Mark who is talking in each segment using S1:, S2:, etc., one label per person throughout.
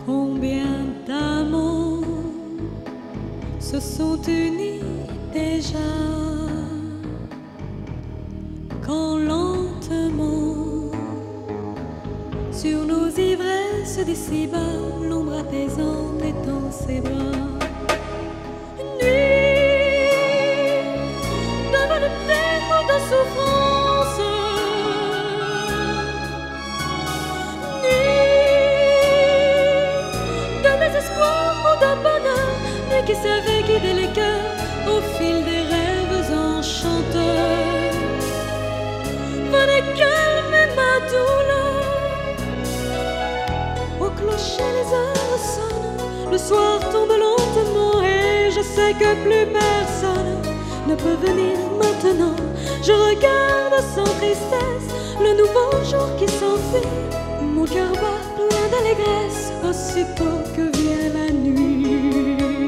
S1: Combien d'amants se sont unis déjà, quand lentement sur nos ivresses d'ici-bas l'ombre apaisante étend ses bras. Nuit devenue terme de souffrance, qui savait guider les cœurs au fil des rêves enchanteurs. Venez calmer ma douleur. Au clocher les heures sonnent, le soir tombe lentement et je sais que plus personne ne peut venir maintenant. Je regarde sans tristesse le nouveau jour qui s'enfuit. Mon cœur bat plein d'allégresse aussitôt que vient la nuit.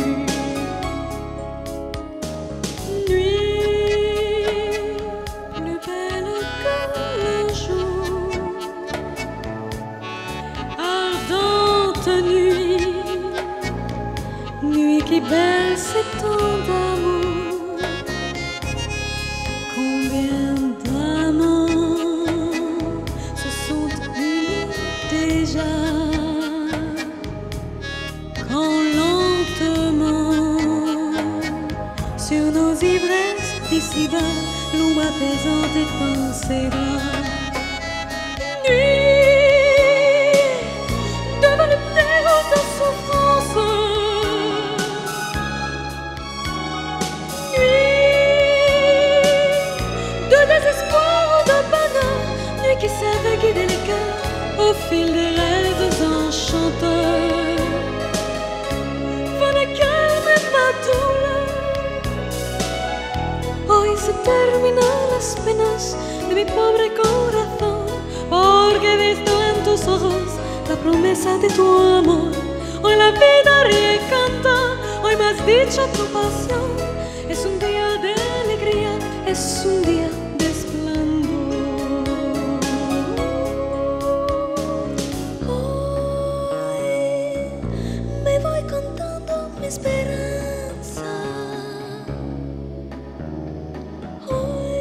S1: Nuit qui baisse tant d'amour. Combien d'amants se sont unis déjà, quand lentement sur nos ivresses d'ici-bas l'ombre apaisante étend ses bras. Nuit devenue terre de souffrance, qui savait guider les cœurs au fil des rêves enchanteurs. Venez calmer ma douleur. Hoy se terminan las penas de mi pobre corazón, porque he visto en tus ojos la promesa de tu amor. Hoy la vida ríe y canta, hoy me has dicho tu pasión. Es un día de alegría, es un día de esplendor. Esperanza. Hoy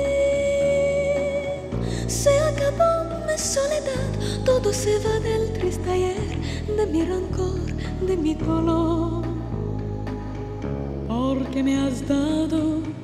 S1: se acabó mi soledad, todo se va del triste ayer, de mi rancor, de mi dolor, porque me has dado